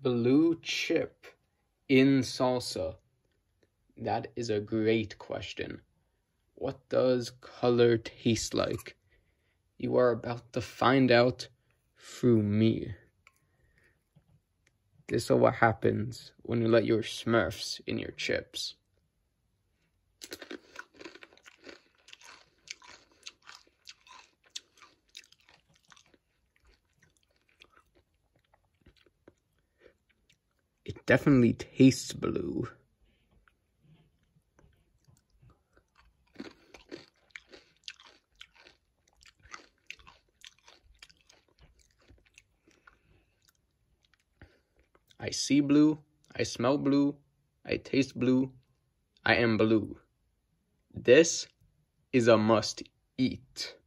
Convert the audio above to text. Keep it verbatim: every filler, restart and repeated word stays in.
Blue chip in salsa? That is a great question. What does color taste like? You are about to find out through me. This is what happens when you let your Smurfs in your chips. It definitely tastes blue. I see blue, I smell blue, I taste blue, I am blue. This is a must eat.